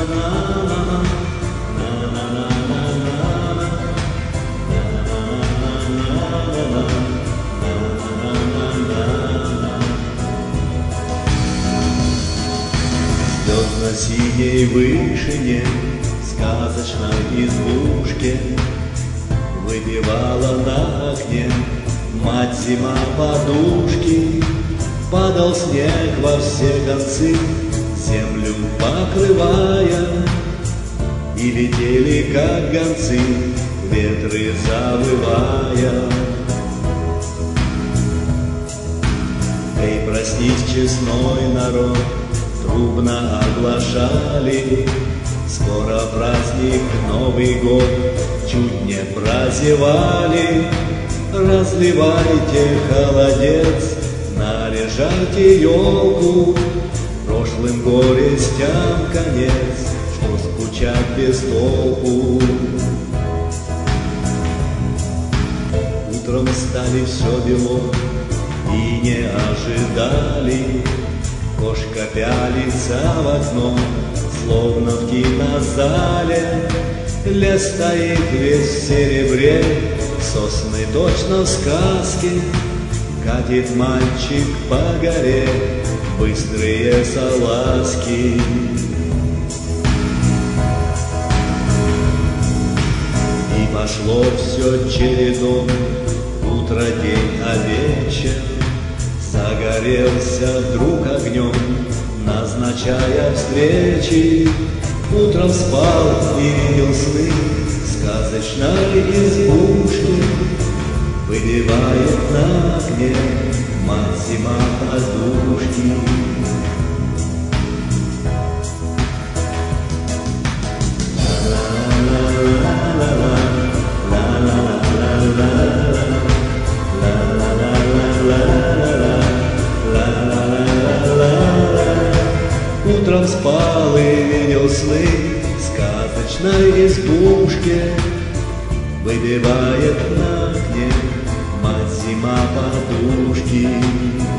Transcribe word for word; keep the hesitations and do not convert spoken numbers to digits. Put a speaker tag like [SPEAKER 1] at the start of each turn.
[SPEAKER 1] На синей вышине сказочной избушке выпивала на окне мать зима подушки. Падал снег во все концы, землю покрывая, и летели, как гонцы, ветры завывая. Эй, проснись, честной народ, трубно оглашали, скоро праздник, Новый год, чуть не прозевали. Разливайте холодец, наряжайте елку, прошлым горестям конец, что скучать без толку. Утром стали все бело и не ожидали. Кошка пялится в окно, словно в кинозале. Лес стоит весь в серебре, сосны точно в сказке. Катит мальчик по горе быстрые салазки. И пошло все чередом, утро, день, а вечер загорелся вдруг огнем, назначая встречи. Утром спал и видел сны сказочной избушки. Выпивает на окне мать зима подушки. Утром спал и видел сны сказочной избушке. Выпивает на окне мать зима подушки.